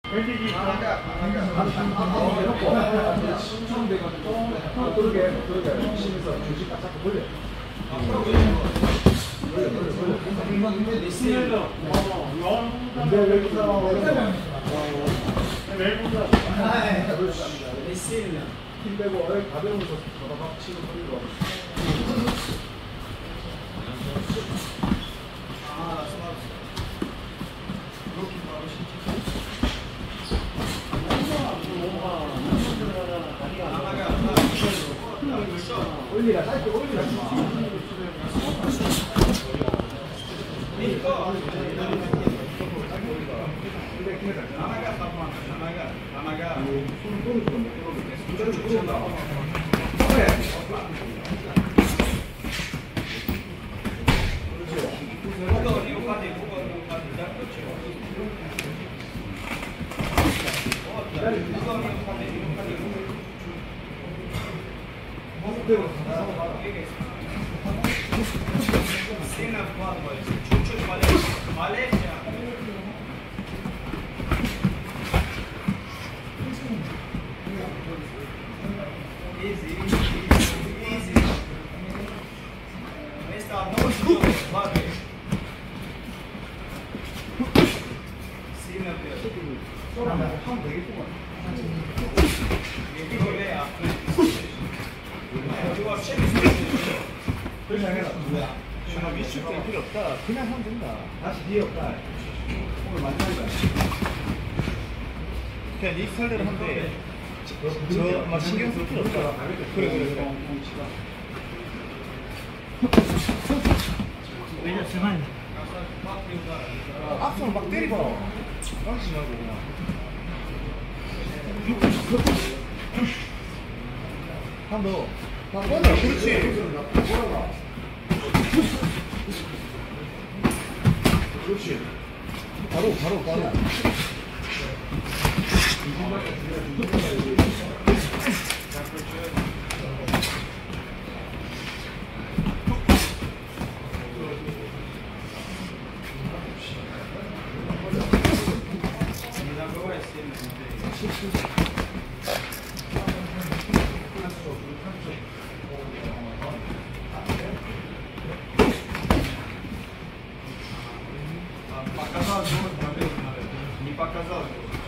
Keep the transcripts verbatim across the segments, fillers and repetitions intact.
밴디지 강하게 강하게 신청돼가지고 그러게 그러게 심에서 조직 딱 잡고 돌려. 근데 외국 사람 외국 사람 힘 빼고 가벼우면서 막 치고 돌리고. 올리라, 짧게 올리라. 필요 없다. 그냥 하면 된다. 다시 뒤에 없다. 오늘 만나는 거야. 그냥 네 스타일대로 하면 돼. 저, 막 신경 쓸 필요 없다. 그래, 그래, 그래. 왜냐, 세만. 앞손 막 때리고. 깜지 말고 그냥. 한 번 더. 한 번 더. 그렇지. 그렇지. 바로, 바로, 바로. Не показал.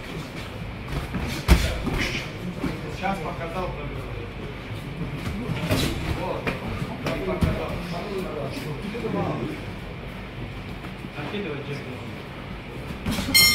Сейчас показал. Вот. Не показал. Откидывай честно.